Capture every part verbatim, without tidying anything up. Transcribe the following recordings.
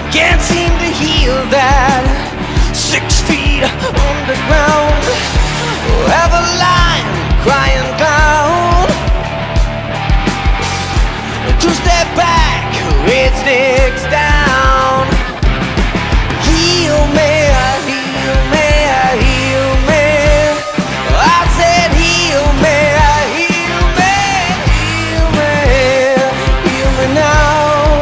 Can't seem to heal that. Six feet underground, ever lying, crying clown. Two step back, it sticks down. Heal me, heal me, heal me. I said heal me, heal me, heal me, heal me now.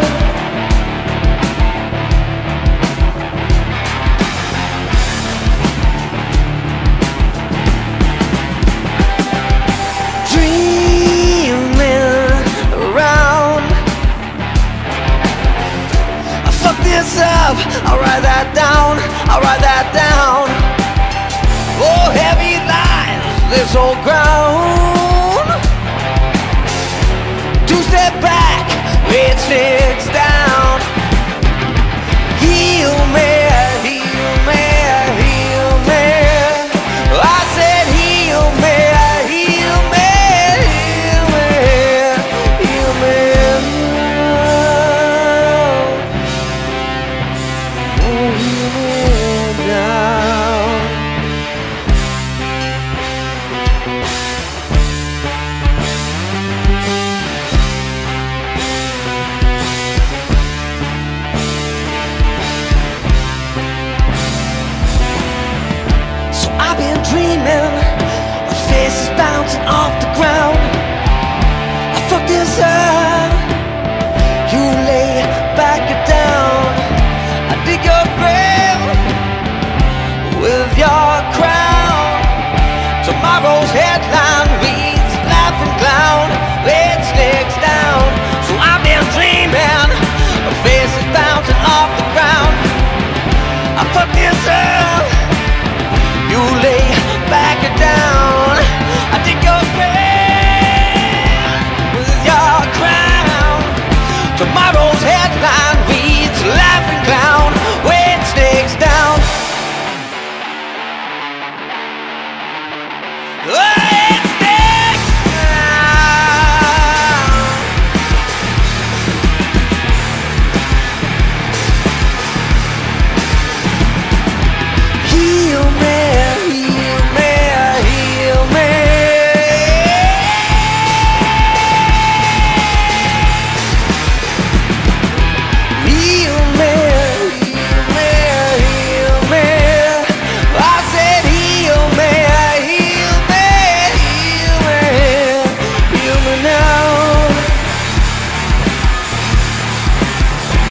Up. I'll write that down, I'll write that down. Oh, heavy lies this old ground. Two step back, it sticks down. Heal me, heal me, heal me. I said heal me, heal me, heal me, heal me. I've been dreaming